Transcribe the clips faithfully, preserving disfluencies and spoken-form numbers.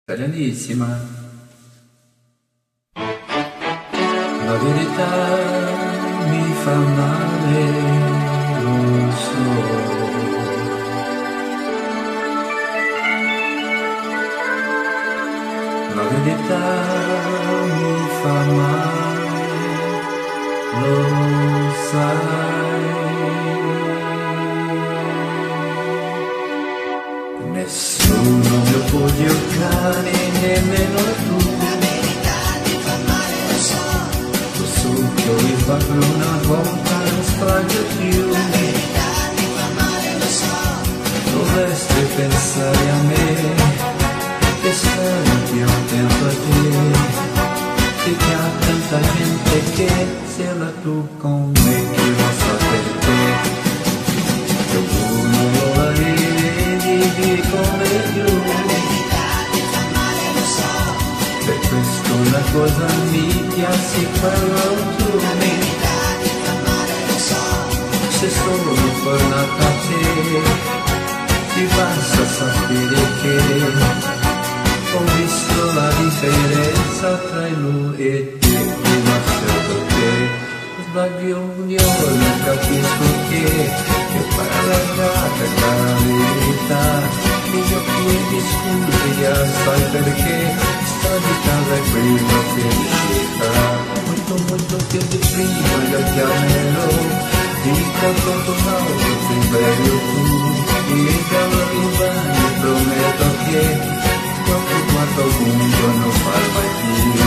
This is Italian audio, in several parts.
Italianissima. La verità mi fa male, lo so. La verità mi fa male, lo sai. Nessuno mio cuoio cane, nemmeno tu. La verità ti fa male, lo so. Lo succhio il bagno una volta, non sbaglio più. La verità ti fa male, lo so. Dovresti pensare a me, che stare più attento a te, che c'è tanta gente che se la tu con me, chi lo sa perché. Che tu non lo avevi come più. La verità ti fa male, lo so. Per questo una cosa mi piace quello tu. La verità ti fa male, lo so. Se sono tornata a te, ti basta sapere che ho visto la differenza tra lui e te, ho lasciato te. Sbaglio io, non capisco che io paraggiata la verità. Io chiedi scusi, ya sai perché sta di casa è quello che uscirà. Molto molto più di prima io chiamerò, dico tutto un altro primario tu. Mi cavo in bagno, prometto che quando guardo ovunque non far mai più.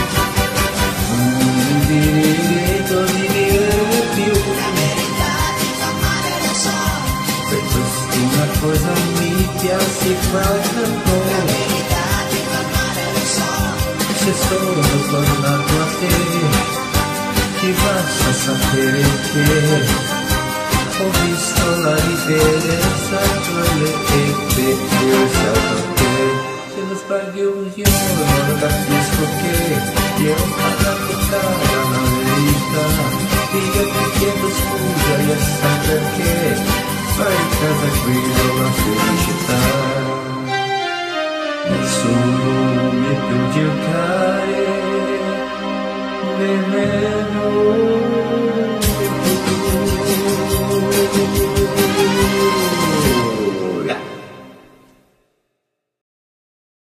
Non mi diritto di vivere più. La verità ti fa male, lo so. Per questo una cosa mi piace qualche La cosa. verità ti fa male, lo so. Se sono tornato a te, ti basta sapere che ho visto la differenza tra le e te, io ho scelto te. Se non sbaglio io non capisco che io ho parlato cara la verità. Io ti chiedo scusa, io sai perché fai casa qui lo